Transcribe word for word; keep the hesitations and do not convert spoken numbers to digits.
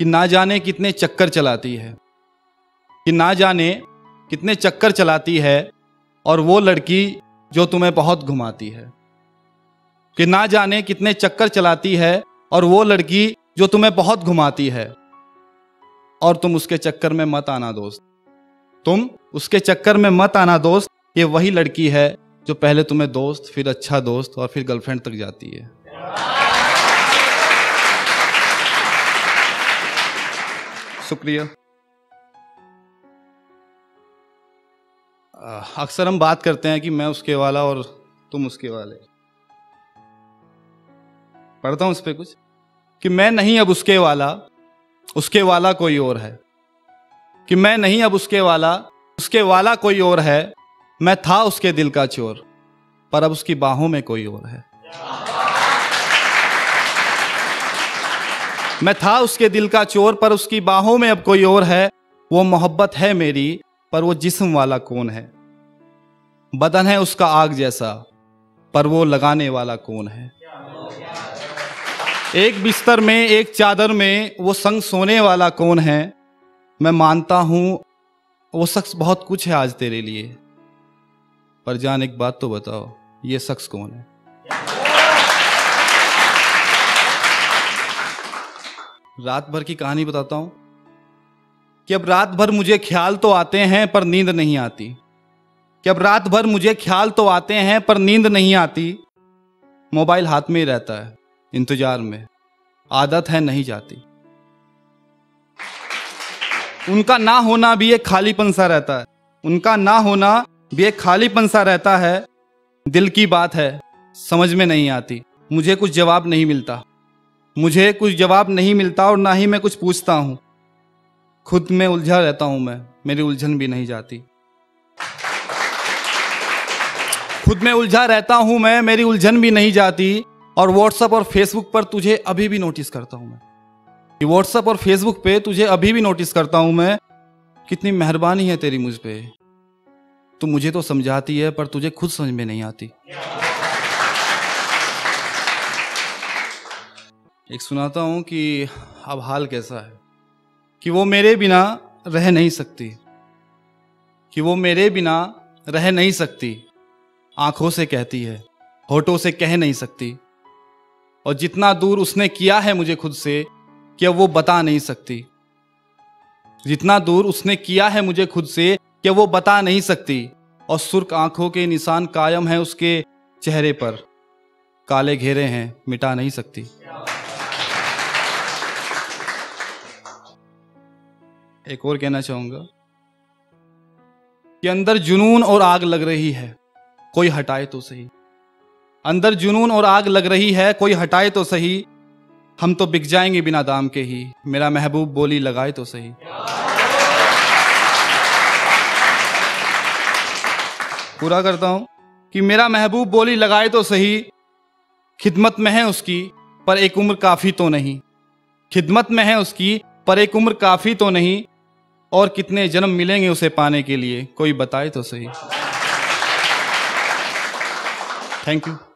कि ना जाने कितने चक्कर चलाती है, कि ना जाने कितने चक्कर चलाती है और वो लड़की जो तुम्हें बहुत घुमाती है, कि ना जाने कितने चक्कर चलाती है और वो लड़की जो तुम्हें बहुत घुमाती है, और तुम उसके चक्कर में मत आना दोस्त, तुम उसके चक्कर में मत आना दोस्त। ये वही लड़की है जो पहले तुम्हें दोस्त, फिर अच्छा दोस्त और फिर गर्लफ्रेंड तक जाती है। शुक्रिया। अक्सर हम बात करते हैं कि मैं उसके वाला और तुम उसके वाले। पढ़ता हूं उस पर कुछ कि मैं नहीं अब उसके वाला, उसके वाला कोई और है, कि मैं नहीं अब उसके वाला, उसके वाला कोई और है। मैं था उसके दिल का चोर, पर अब उसकी बाहों में कोई और है। मैं था उसके दिल का चोर, पर उसकी बाहों में अब कोई और है। वो मोहब्बत है मेरी, पर वो जिस्म वाला कौन है। बदन है उसका आग जैसा, पर वो लगाने वाला कौन है। एक बिस्तर में, एक चादर में वो संग सोने वाला कौन है। मैं मानता हूं वो शख्स बहुत कुछ है आज तेरे लिए, पर जान एक बात तो बताओ, ये शख्स कौन है। रात भर की कहानी बताता हूं कि अब रात भर मुझे ख्याल तो आते हैं पर नींद नहीं आती, कि अब रात भर मुझे ख्याल तो आते हैं पर नींद नहीं आती। मोबाइल हाथ में ही रहता है इंतजार में, आदत है नहीं जाती। उनका ना होना भी एक खालीपन सा रहता है, उनका ना होना भी एक खालीपन सा रहता है। दिल की बात है समझ में नहीं आती, मुझे कुछ जवाब नहीं मिलता, मुझे कुछ जवाब नहीं मिलता और ना ही मैं कुछ पूछता हूं। खुद में उलझा रहता हूं मैं, मेरी उलझन भी नहीं जाती। खुद में उलझा रहता हूं मैं, मेरी उलझन भी नहीं जाती। और व्हाट्सएप और फेसबुक पर तुझे अभी भी नोटिस करता हूं मैं, कि व्हाट्सएप और फेसबुक पे तुझे अभी भी नोटिस करता हूं मैं। कितनी मेहरबानी है तेरी मुझ पे, तू मुझे तो समझाती है पर तुझे खुद समझ में नहीं आती। एक सुनाता हूं कि अब हाल कैसा है, कि वो मेरे बिना रह नहीं सकती, कि वो मेरे बिना रह नहीं सकती। आंखों से कहती है, होठों से कह नहीं सकती। और जितना दूर उसने किया है मुझे खुद से, कि वो बता नहीं सकती। जितना दूर उसने किया है मुझे खुद से, कि वो बता नहीं सकती। और सुर्ख आंखों के निशान कायम है उसके चेहरे पर, काले घेरे हैं मिटा नहीं सकती। एक और कहना चाहूंगा कि अंदर जुनून और आग लग रही है, कोई हटाए तो सही। अंदर जुनून और आग लग रही है, कोई हटाए तो सही। हम तो बिक जाएंगे बिना दाम के ही, मेरा महबूब बोली लगाए तो सही। पूरा करता हूं कि मेरा महबूब बोली लगाए तो सही। खिदमत में है उसकी पर एक उम्र काफी तो नहीं, खिदमत में है उसकी पर एक उम्र काफी तो नहीं। और कितने जन्म मिलेंगे उसे पाने के लिए, कोई बताए तो सही। Thank you.